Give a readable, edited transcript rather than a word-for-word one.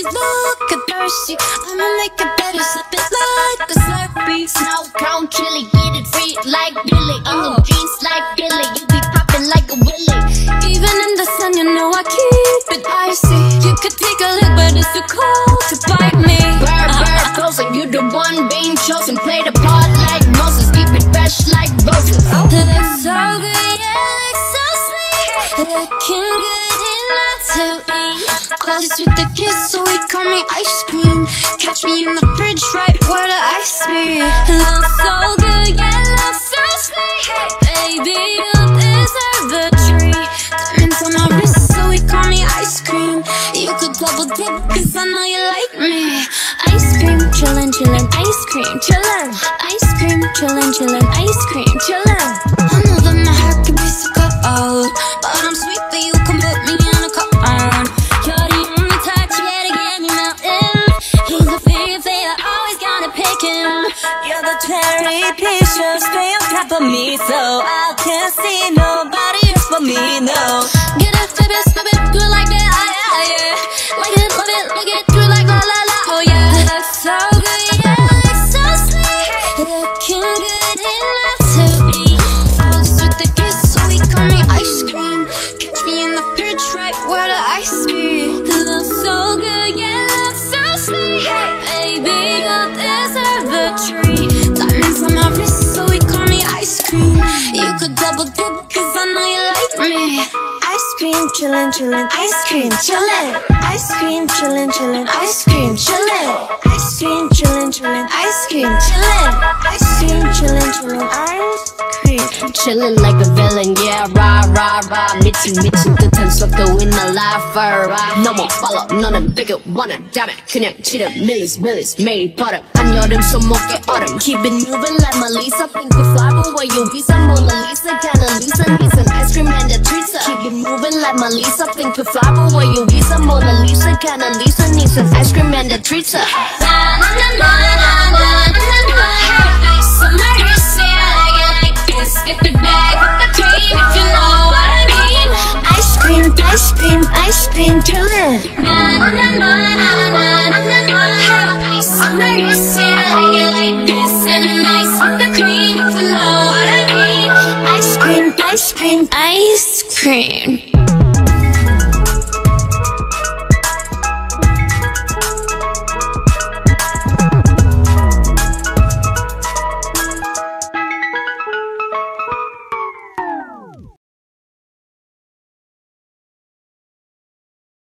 look thirsty. I'ma make it better, slip it like a Slurpee. Snow cone chili, get it free like Billy. In the jeans like Billy, you be popping like a Willy. Even in the sun, you know I keep it icy. You could take a look, but it's too cold to bite me. Bird, closer, you the one being chosen. Play the part like Moses, keep it fresh like roses. It looks so good, yeah, it looks so sweet. Looking good enough to eat. Closest with the kiss, so he call me ice cream. Catch me in the fridge, right where the ice be. It looks so good, yeah, it looks so sweet. Baby, you deserve the treat. Diamonds on my wrist, so he call me ice cream. You could double dip, cause I know you like me. Ice cream, chillin', chillin', ice cream, chillin'. Ice cream, chillin', chillin', ice cream, chillin'. I know that my heart can be so cold, but I'm sweet, but you can put me in a cup. You're the only type to get me melting. He's a favorite, always gotta pick him. You're the cherry picture, stay on top of me, so I can't see nobody else but me, no. Get it, flip it, do it like that, yeah. Like it, love it, look it, do it like la la la, oh yeah. It looks so good, yeah, it looks so sweet. Looking good enough to eat. Close with the kiss, so he call me ice cream. Catch me in the fridge, right where the ice be. It looks so good, yeah, it looks so sweet. Baby, you deserve the treat. Diamonds on my wrist, so he call me ice cream. You could double dip, cause I know you like me. Ice cream, chillin', chillin', ice cream, chillin'. Ice cream, chillin', chillin', ice cream, chillin'. Ice cream, chillin', chillin', ice cream, chillin'. Ice cream, chillin', chillin', ice cream. Chillin' like a villain, yeah, rah, rah, rah. 미친 듯한 속도 in my life, right. 너무 빨라, 너는 되게 원한 다음에 그냥 치름, 밀리스, 매일 버릇. 한여름 손목에 얼음. Keep it moving like Melissa. Pink with flower, where you visa, Mona Lisa. Kinda Lisa, need some ice cream and a treatza. Keep it moving like Melissa. Pink with flower, where you visa, Mona Lisa. Kinda Lisa, need some ice cream and a treatza. Get the bag with the cream, if you know what I mean. Ice cream, ice cream, ice cream, chillin'. Na na na na na na na na. Ice on my wrist, yeah, I get like this. And ice with the cream, if you know what I mean. Ice cream, ice cream, ice cream.